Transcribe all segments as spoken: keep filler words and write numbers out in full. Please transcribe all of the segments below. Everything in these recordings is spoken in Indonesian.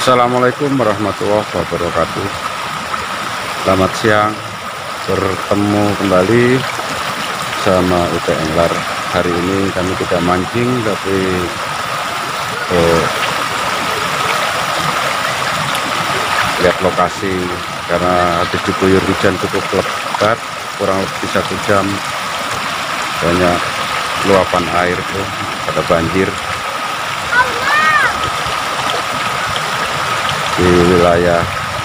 Assalamualaikum warahmatullahi wabarakatuh. Selamat siang, bertemu kembali sama U T Angler. Hari ini kami tidak mancing, tapi oh, lihat lokasi karena habis diguyur hujan cukup lebat, kurang lebih satu jam. Banyak luapan air tuh, ada banjir di wilayah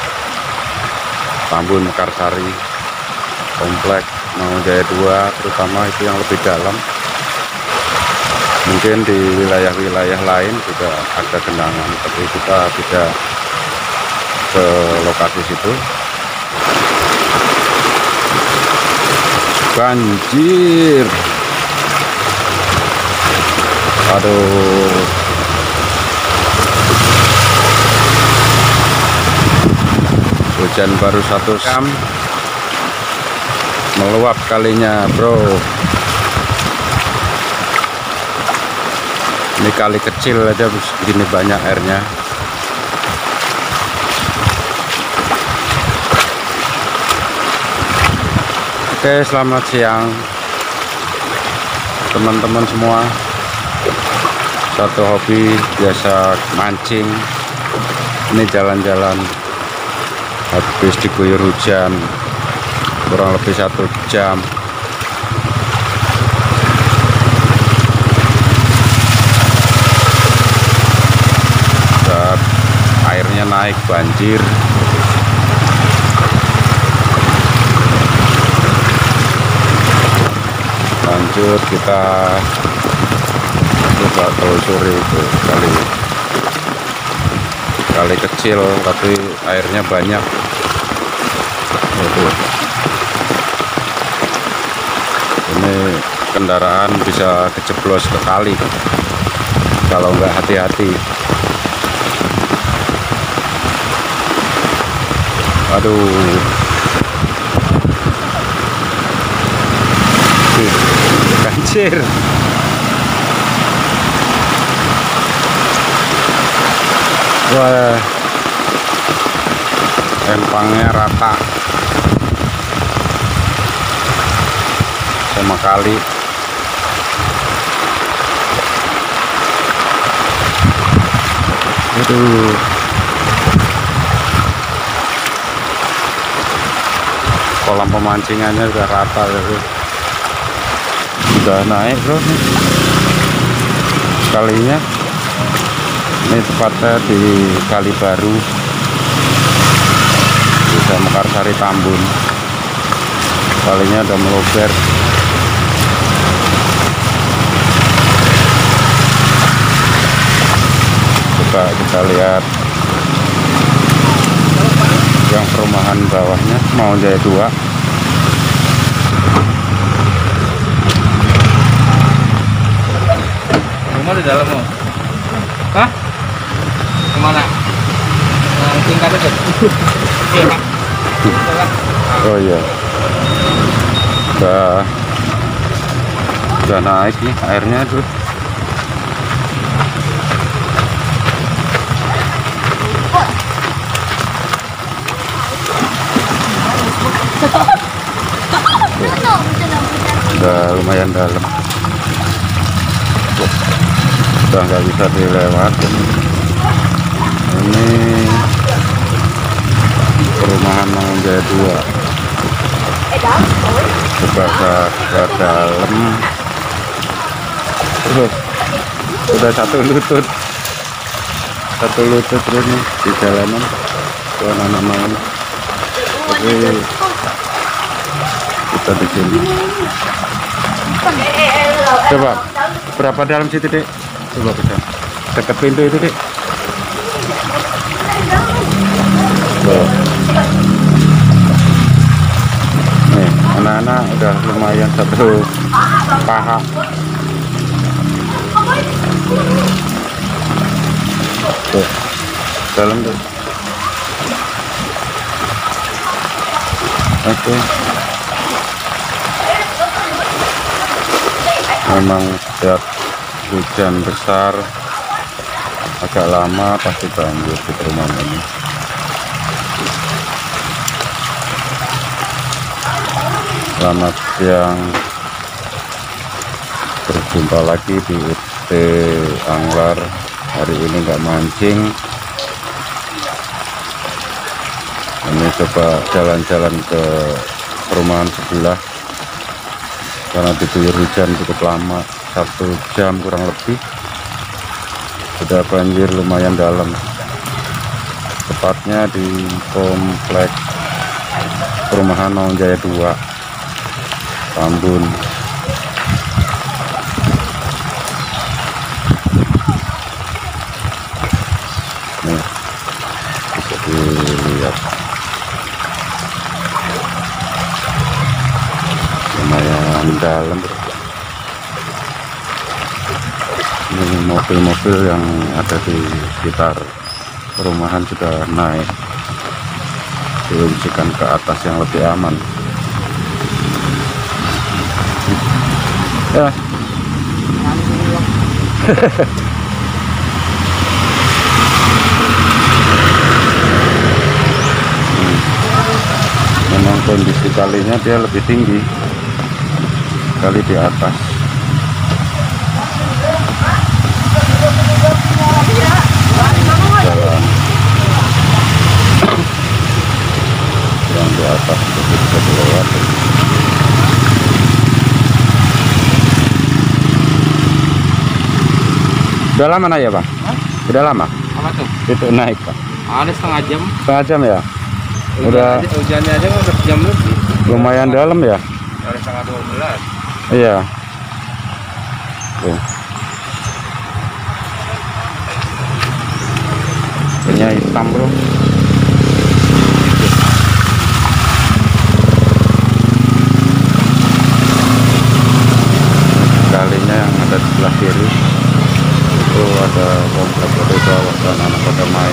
Tambun Mekarsari, komplek Mangunjaya dua, terutama itu yang lebih dalam. Mungkin di wilayah-wilayah lain juga ada genangan, tapi kita tidak ke lokasi situ. Banjir, aduh. Hujan baru satu jam meluap kalinya, bro. Ini kali kecil aja begini banyak airnya. Oke, selamat siang teman-teman semua. Satu hobi biasa mancing, ini jalan-jalan habis diguyur hujan kurang lebih satu jam. Saat airnya naik, banjir. Lanjut kita coba telusuri itu kali kali kecil tapi airnya banyak. Itu. Ini kendaraan bisa kejeblos ke kali kalau nggak hati-hati. Aduh, banjir. Wah, empangnya rata sama kali. Aduh, kolam pemancingannya udah rata, udah naik, bro. Kalinya ini tepatnya di Kali Baru, Desa Mekarsari Tambun. Kalinya udah meluber. Coba kita lihat yang perumahan bawahnya, Mangunjaya dua. Rumah di dalam mau? Hah? Kemana? Nah, tingkat aja. Oh iya, udah udah naik nih airnya tuh. Udah lumayan dalam, udah nggak bisa dilewatin. Ini perumahan Mangunjaya dua. Coba ke, ke dalam. Terus udah satu lutut, satu lutut terus nih di jalanan tuh anak-anak main. Tapi kita di sini. Coba berapa dalam situ, Dek? Coba kita dekat pintu itu, Dek. Tuh. Nih, anak-anak udah lumayan satu paha. Tuh, dalam tuh. Oke. Memang setiap hujan besar agak lama pasti banjir di perumahan ini. Selamat siang, berjumpa lagi di U T Anglar. Hari ini nggak mancing, ini coba jalan-jalan ke perumahan sebelah karena diguyur hujan cukup lama, satu jam kurang lebih. Sudah banjir lumayan dalam, tepatnya di komplek perumahan Naung Jaya dua, Tambun. Nih, bisa dilihat lumayan dalam. Ini mobil-mobil yang ada di sekitar perumahan sudah naik, diungsikan ke atas yang lebih aman. Ya. Memang kondisi kalinya dia lebih tinggi, kali di atas. Jalan yang di atas itu bisa dilewati. Udah lama naik ya Pak? Hah? Udah lama? Apa tuh? Itu naik Pak? Ada setengah jam. Setengah jam ya? Udah. Hujannya aja udah jam lebih. Lumayan dalam ya? Dari setengah dua belas. Iya. Tuh. Ini hitam bro. Kalinya yang ada di sebelah kiri itu ada komplek di bawah dan anak pada main.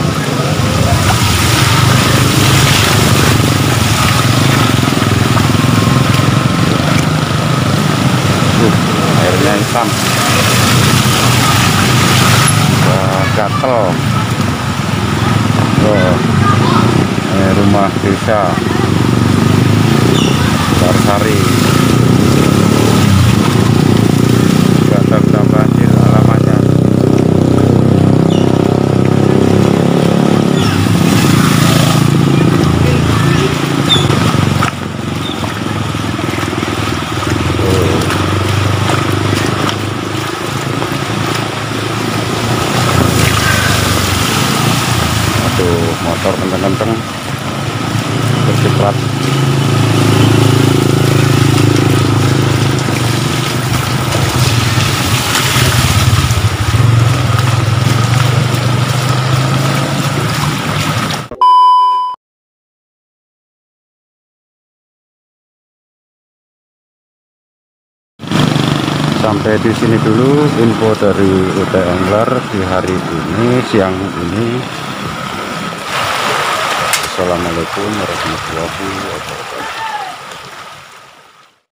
Uh, airnya hitam, udah gatel. Oh, ini rumah desa Barsari, nggak terendam banjir alamatnya. Aduh, motor kenceng-kenceng berciprat. Sampai di sini dulu info dari U T Anglar di hari ini, siang ini. Assalamualaikum warahmatullahi wabarakatuh.